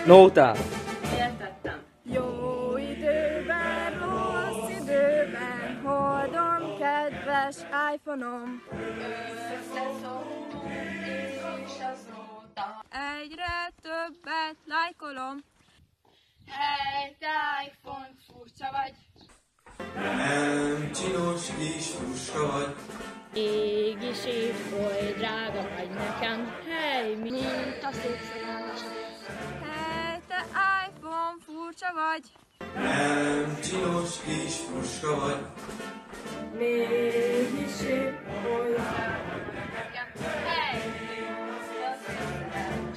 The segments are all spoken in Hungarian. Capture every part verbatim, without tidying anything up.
Nóta. Értettem. Jó időben, rossz időben, hordom kedves iPhone-om. Összeszoktunk, és azóta. Egyre többet lájkolom. Hely, te iPhone, furcsa vagy. Nem csinos kis fruska vagy. Égi sír, oly drága vagy nekem, hely, mi... Mint a szép szerelmes. Hely, te iPhone, furcsa vagy. Nem csinos kis fruska vagy. Mégis épp oly. Hely, mint a szép szerelmes.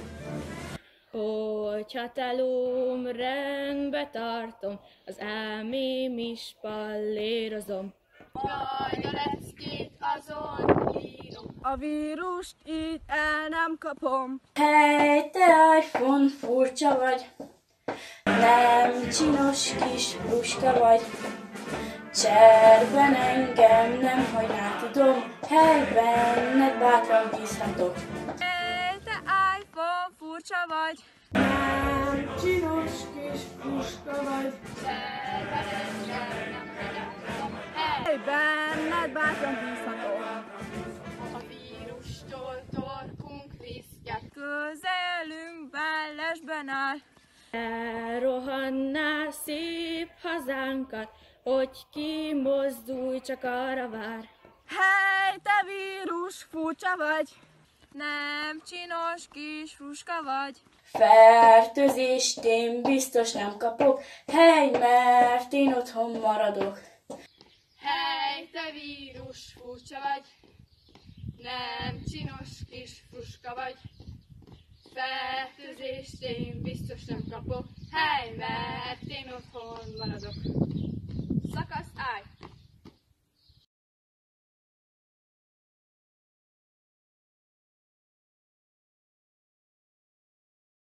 Hogyha telóm rendbe tartom, az elmém is pallérozom. Jaj, a leckét azon írom. A vírust így el nem kapom. Hely, te iPhone, furcsa vagy, nem csinos kis fruska vagy. Cserben engem nem hagynál, tudom, hely, benned bátran bízhatok. Hely, te iPhone, furcsa vagy. Nem csinos kis fruska vagy. Cserben engem nem hagyátok. Hely, Hely, benned bátran bízhatok. a vírustól torkunk viszket. Közelünk bellesben áll. Elrohannál szép hazánkat, hogy kimozdulj, csak arra vár. Hely, te vírus, furcsa vagy. Nem csinos kis fruska vagy. Fertőzést én biztos nem kapok, hely, mert én otthon maradok. Hely, te vírus, furcsa vagy. Nem csinos kis fruska vagy. Fertőzést én biztos nem kapok. Hely, mert én otthon maradok. Szakasz állj!